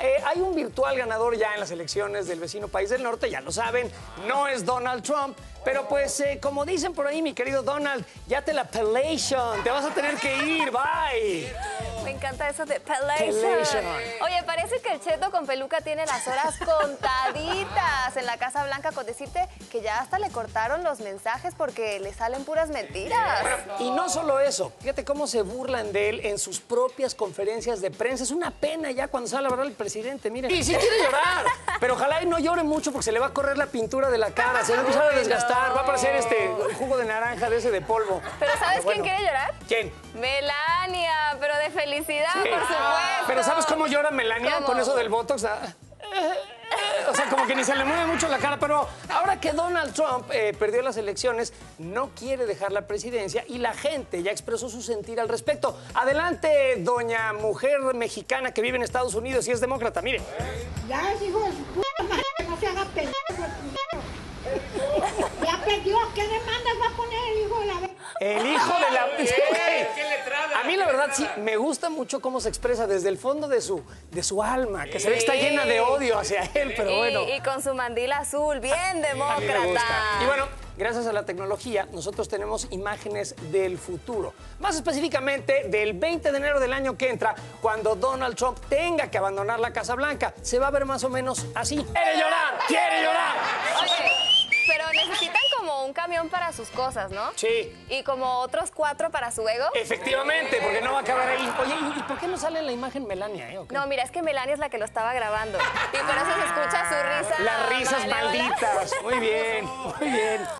hay un virtual ganador ya en las elecciones del vecino país del norte, ya lo saben, no es Donald Trump, pero pues como dicen por ahí, mi querido Donald, ya te la pelation, te vas a tener que ir, bye. Me encanta eso de pelation. Oye, parece que el cheto con peluca tiene las horas contaditas en la Casa Blanca, con decirte que ya hasta le cortaron los mensajes porque le salen puras mentiras. Y no solo eso, fíjate cómo se burlan de él en sus propias conferencias de prensa. Es una pena ya cuando sale a hablar el presidente, miren. Y sí quiere llorar, pero ojalá y no llore mucho porque se le va a correr la pintura de la cara, se va a empezar a desgastar, va a parecer jugo de naranja de ese de polvo. ¿Pero sabes quién quiere llorar? ¿Quién? Melania, pero de felicidad, Sí. por supuesto. Pero ¿sabes cómo llora Melania ¿Cómo? con eso del Botox? O sea, como que ni se le mueve mucho la cara, pero ahora que Donald Trump perdió las elecciones, no quiere dejar la presidencia y la gente ya expresó su sentir al respecto. Adelante, doña mujer mexicana que vive en Estados Unidos y es demócrata, mire. Ya, hijo de su puta madre, no se haga pendejo. Ya perdió, ¿qué demandas va a poner el hijo de la... El hijo de la... ¡Qué letrada! A mí la verdad sí, me gusta mucho cómo se expresa desde el fondo de su alma, que se ve que está llena de odio hacia él, pero bueno. Y con su mandil azul, bien A mí me demócrata. gusta. Y bueno, gracias a la tecnología, nosotros tenemos imágenes del futuro. Más específicamente, del 20 de enero del año que entra, cuando Donald Trump tenga que abandonar la Casa Blanca. Se va a ver más o menos así. ¡Quiere llorar! ¡Quiere llorar! Oye, pero necesitan como un camión para sus cosas, ¿no? Sí. Y como otros 4 para su ego. Efectivamente, porque no va a acabar ahí. Oye, ¿y por qué no sale en la imagen Melania, ¿O qué? No, mira, es que Melania es la que lo estaba grabando. Y por eso se escucha su risa. Las risas malévola. malditas. Muy bien, muy bien.